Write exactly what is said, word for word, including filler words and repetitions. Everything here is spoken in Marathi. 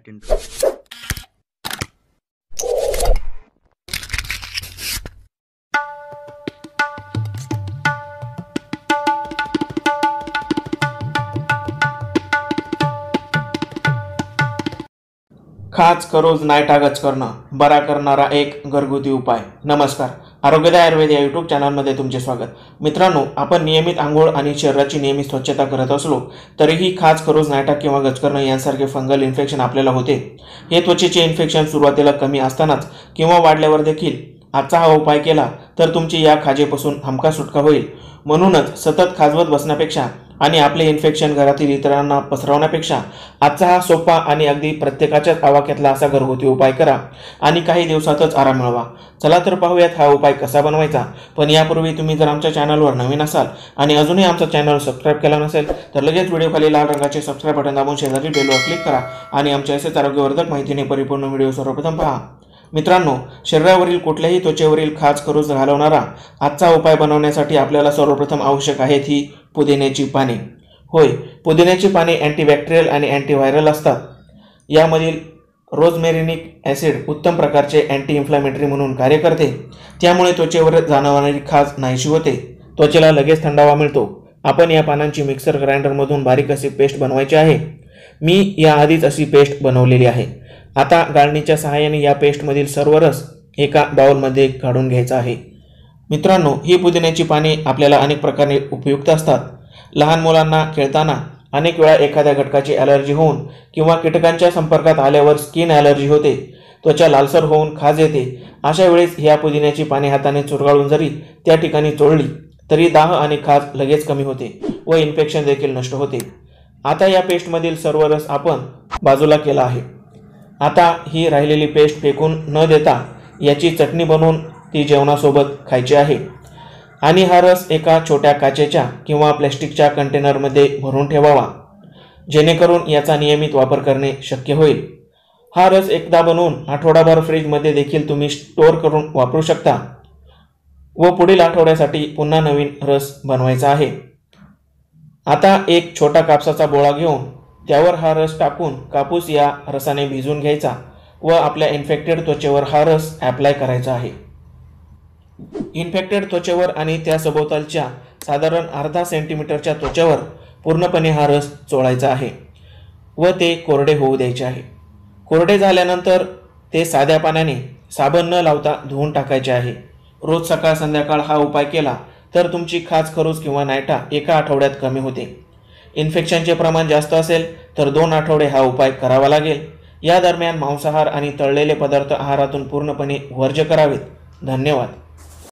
अटेंड खाज खरोज नायटा गच करणं बरा करणारा एक घरगुती उपाय। नमस्कार, आरोग्यदाय आयुर्वेद या यूट्यूब चॅनलमध्ये तुमचे स्वागत। मित्रांनो, आपण नियमित आंघोळ आणि शरीराची नियमित स्वच्छता करत असलो तरीही खाज खरोज नायटा किंवा गचकरणं यांसारखे फंगल इन्फेक्शन आपल्याला होते। हे त्वचेचे इन्फेक्शन सुरुवातीला कमी असतानाच किंवा वाढल्यावर देखील आजचा हा उपाय केला तर तुमची या खाजेपासून हमखास सुटका होईल। म्हणूनच सतत खाजवत बसण्यापेक्षा आणि आपले इन्फेक्शन घरातील इतरांना पसरवण्यापेक्षा आजचा हा सोपा आणि अगदी प्रत्येकाच्याच आवाक्यातला असा घरगुती उपाय करा आणि काही दिवसातच आराम मिळवा। चला तर पाहूयात हा उपाय कसा बनवायचा। पण यापूर्वी तुम्ही जर आमच्या चॅनलवर नवीन असाल आणि अजूनही आमचा चॅनल सबस्क्राईब केला नसेल तर लगेच व्हिडिओ खाली लाल रंगाचे सबस्क्राईब बटन दाबून शेजारी बेलवर क्लिक करा आणि आमच्या असेच आरोग्यवर्धक माहितीने परिपूर्ण व्हिडिओ सर्वप्रथम पहा। मित्रांनो, शरीरावरील कुठल्याही त्वचेवरील खाज खरूज घालवणारा आजचा उपाय बनवण्यासाठी आपल्याला सर्वप्रथम आवश्यक आहेत ही पुदिन्याची पाने। होय, पुदिन्याची पाने अँटीबॅक्टेरियल आणि अँटीव्हायरल असतात। यामधील रोजमेरिनिक ॲसिड उत्तम प्रकारचे अँटी इन्फ्लामेटरी म्हणून कार्य करते। त्यामुळे त्वचेवर जाणवणारी खाज नाहीशी होते, त्वचेला लगेच थंडावा मिळतो। आपण या पानांची मिक्सर ग्राइंडरमधून बारीक अशी पेस्ट बनवायची आहे। मी याआधीच अशी पेस्ट बनवलेली आहे। आता गाळणीच्या सहाय्याने या पेस्टमधील सर्व रस एका बाउलमध्ये काढून घ्यायचा आहे। मित्रांनो, ही पुदिन्याची पाने आपल्याला अनेक प्रकारे उपयुक्त असतात। लहान मुलांना खेळताना अनेक वेळा एखाद्या घटकाची ॲलर्जी होऊन किंवा कीटकांच्या संपर्कात आल्यावर स्किन ॲलर्जी होते, त्वचा लालसर होऊन खाज येते। अशा वेळेस ह्या पुदिन्याची पाने हाताने चुरगाळून जरी त्या ठिकाणी चोळली तरी दाह आणि खाज लगेच कमी होते व इन्फेक्शन देखील नष्ट होते। आता या पेस्टमधील सर्व रस आपण बाजूला केला आहे। आता ही राहिलेली पेस्ट फेकून न देता याची चटणी बनवून ती जेवणासोबत खायची आहे आणि हा रस एका छोट्या काचेच्या किंवा प्लॅस्टिकच्या कंटेनरमध्ये भरून ठेवावा, जेणेकरून याचा नियमित वापर करणे शक्य होईल। हा रस एकदा बनवून आठवडाभर फ्रीजमध्ये देखील तुम्ही स्टोअर करून वापरू शकता व पुढील आठवड्यासाठी पुन्हा नवीन रस बनवायचा आहे। आता एक छोटा कापसाचा बोळा घेऊन त्यावर हा रस टाकून कापूस या रसाने भिजवून घ्यायचा व आपल्या इन्फेक्टेड त्वचेवर हा रस ॲप्लाय करायचा आहे। इन्फेक्टेड त्वचेवर आणि त्या सभोवतालच्या साधारण अर्धा सेंटीमीटरच्या त्वचेवर पूर्णपणे हा रस चोळायचा आहे व ते कोरडे होऊ द्यायचे आहे। कोरडे झाल्यानंतर ते साध्या पाण्याने साबण न लावता धुवून टाकायचे आहे। रोज सकाळ संध्याकाळ हा उपाय केला तर तुमची खाज खरूज किंवा नायटा एका आठवड्यात कमी होते। इन्फेक्शनचे प्रमाण जास्त असेल तर दोन आठवडे हा उपाय करावा लागेल। या दरम्यान मांसाहार आणि तळलेले पदार्थ आहारातून पूर्णपणे वर्ज्य करावेत। धन्यवाद।